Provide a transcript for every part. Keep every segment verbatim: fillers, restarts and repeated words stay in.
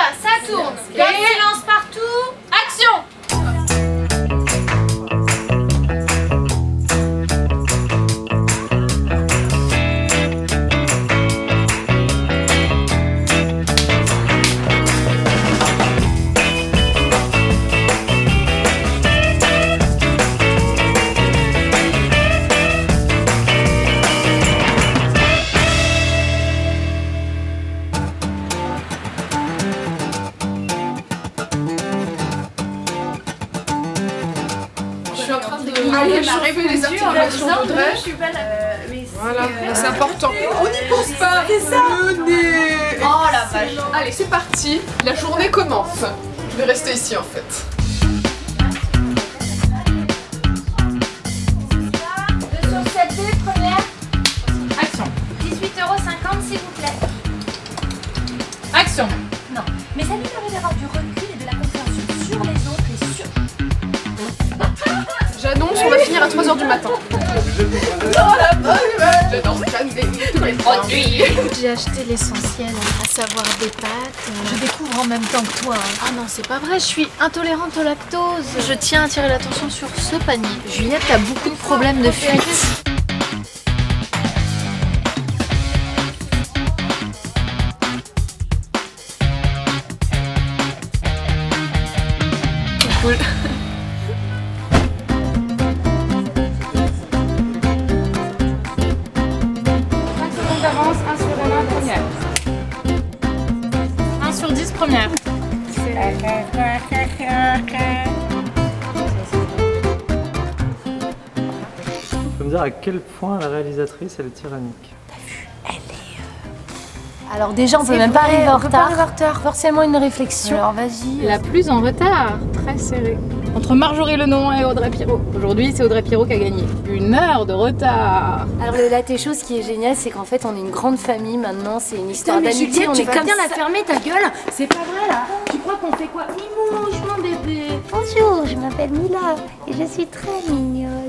ça tourne. Et silence partout. Action. Je suis en train de réchauffer les articulations d'Audrey. Voilà, c'est important. On n'y pense pas. Le nez. Oh la vache. Allez, c'est parti. La journée commence. Je vais rester ici en fait. deux sur sept D, première. Action. dix-huit euros cinquante s'il vous plaît. Action. Non, mais ça lui permet d'avoir du recul et de la compréhension sur les autres et sur... J'annonce, on va finir à trois heures du matin. Oh la bonne humeur. J'adore tous les produits. J'ai acheté l'essentiel, à savoir des pâtes. Je découvre en même temps que toi. Ah non, c'est pas vrai, je suis intolérante au lactose. Je tiens à attirer l'attention sur ce panier. Juliette a beaucoup de problèmes de fuite. Cool. Avance, un sur vingt, première. un sur dix, première. Tu peux me dire à quel point la réalisatrice elle est tyrannique? Alors déjà, on peut même pas arriver en retard. en retard. Forcément une réflexion. Alors vas-y. La plus en retard, très serrée. Entre Marjorie Lenon et Audrey Pirot. Aujourd'hui, c'est Audrey Pirot qui a gagné. Une heure de retard. Alors la Técho, ce qui est génial, c'est qu'en fait, on est une grande famille maintenant. C'est une histoire mais d'amitié. Juliette, On tu est vas comme bien ça. la fermer ta gueule. C'est pas vrai là. Tu crois qu'on fait quoi? Mimouche mon bébé. Bonjour, je m'appelle Mila et je suis très mignonne.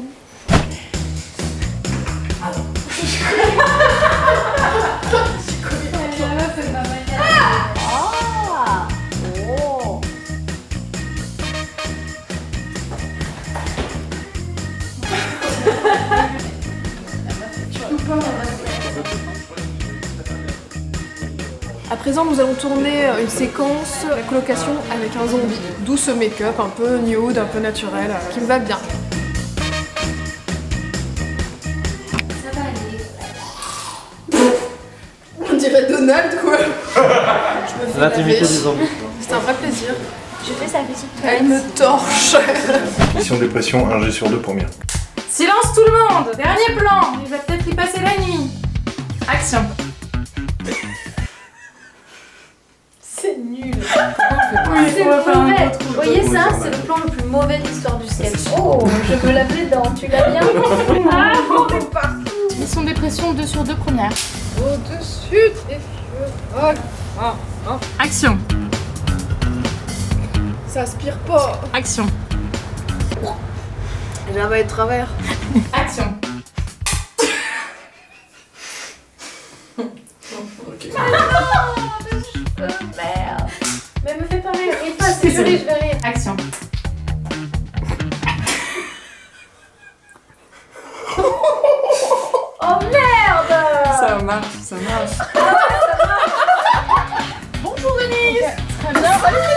À présent, nous allons tourner une séquence, la colocation avec un zombie. D'où ce make-up un peu nude, un peu naturel, euh, qui me va bien. Ça va aller. On dirait Donald, quoi. Je me fais L'intimité laver. des zombies. C'est un vrai plaisir. Je fais sa petite Elle me torche. Mission dépression, un G sur deux, première. Silence tout le monde. Dernier plan. Il va peut-être y passer la nuit. Action. C'est nul. Oui, C'est on va faire un mauvais. autre. Vous voyez ça? C'est le plan le plus mauvais de l'histoire du sketch. Oh, je me lave les dents. Tu l'as bien? Ah, on est partout. Mission dépression, deux sur deux, première. Au-dessus des yeux. Oh, oh, oh. Action. Ça aspire pas. Action. J'avais de travers. Action. Merde. Mais me fais pas rire. Et pas, c'est joli, je vais rire. Action. Oh merde. Ça marche, ça marche. Bonjour Denise. Très bien.